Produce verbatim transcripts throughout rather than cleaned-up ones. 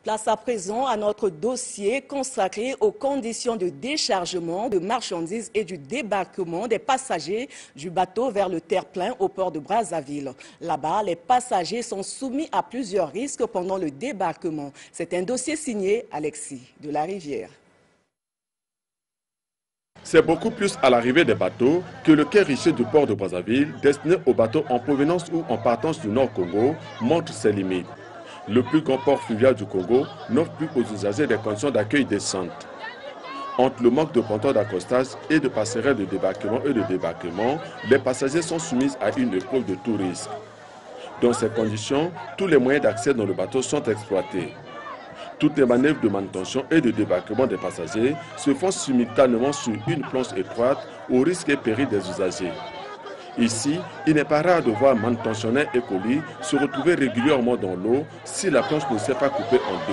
Place à présent à notre dossier consacré aux conditions de déchargement de marchandises et du débarquement des passagers du bateau vers le terre-plein au port de Brazzaville. Là-bas, les passagers sont soumis à plusieurs risques pendant le débarquement. C'est un dossier signé Alexis de la Rivière. C'est beaucoup plus à l'arrivée des bateaux que le quai Richer du port de Brazzaville, destiné aux bateaux en provenance ou en partance du Nord Congo, montre ses limites. Le plus grand port fluvial du Congo n'offre plus aux usagers des conditions d'accueil décentes. Entre le manque de pontons d'accostage et de passerelles de débarquement et de débarquement, les passagers sont soumis à une épreuve de tout risque. Dans ces conditions, tous les moyens d'accès dans le bateau sont exploités. Toutes les manœuvres de manutention et de débarquement des passagers se font simultanément sur une planche étroite au risque et péril des usagers. Ici, il n'est pas rare de voir manutentionnaires et colis se retrouver régulièrement dans l'eau si la planche ne s'est pas coupée en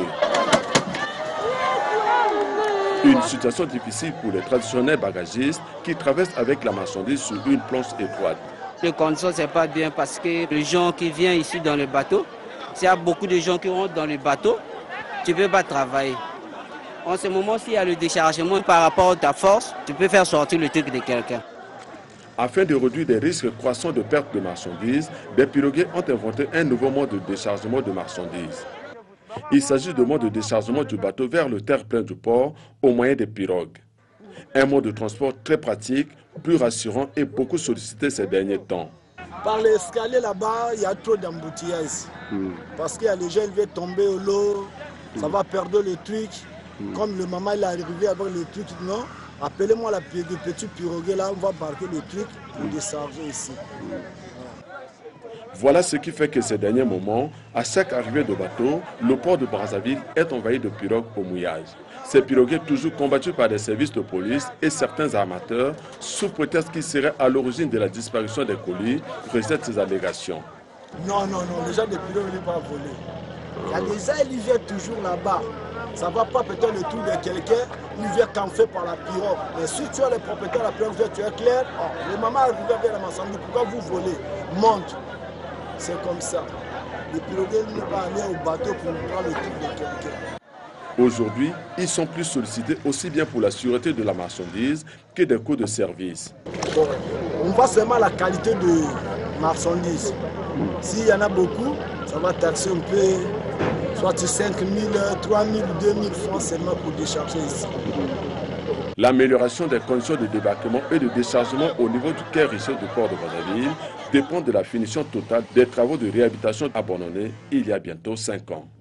deux. Une situation difficile pour les traditionnels bagagistes qui traversent avec la marchandise sur une planche étroite. Les conditions, ce n'est pas bien parce que les gens qui viennent ici dans le bateau, s'il y a beaucoup de gens qui rentrent dans le bateau, tu ne peux pas travailler. En ce moment, s'il y a le déchargement par rapport à ta force, tu peux faire sortir le truc de quelqu'un. Afin de réduire les risques croissants de perte de marchandises, des piroguiers ont inventé un nouveau mode de déchargement de marchandises. Il s'agit de mode de déchargement du bateau vers le terre-plein du port au moyen des pirogues. Un mode de transport très pratique, plus rassurant et beaucoup sollicité ces derniers temps. Par l'escalier là-bas, il y a trop d'embouteillages. Mm. Parce qu'il y a les gens qui veulent tomber au lot, ça mm. va perdre le truc. Mm. Comme le maman il est arrivé avec le truc, non, appelez-moi la petite pirogue là, on va marquer le truc pour décharger ici. Mm. Voilà ce qui fait que ces derniers moments, à chaque arrivée de bateau, le port de Brazzaville est envahi de pirogues au mouillage. Ces pirogues toujours combattus par des services de police et certains armateurs, sous prétexte qu'ils seraient à l'origine de la disparition des colis, rejettent ces allégations. Non, non, non, les gens des pirogues ne vont pas voler. Il y a des gens qui viennent toujours là-bas. Ça ne va pas peut-être le tour de quelqu'un, il vient camper par la pirogue. Mais si tu as les propriétaires de la pirogue, tu es clair, oh, le maman arrive vers la marchandise, pourquoi vous volez? Monte. C'est comme ça. Les pirogues ne vont pas aller au bateau pour prendre le truc de quelqu'un. Aujourd'hui, ils sont plus sollicités aussi bien pour la sûreté de la marchandise que des coûts de service. Bon, on voit seulement la qualité de marchandise. S'il y en a beaucoup, ça va taxer un peu, soit cinq mille, trois mille, deux mille francs seulement pour décharger ici. L'amélioration des conditions de débarquement et de déchargement au niveau du quai Richer du port de Brazzaville dépend de la finition totale des travaux de réhabilitation abandonnés il y a bientôt cinq ans.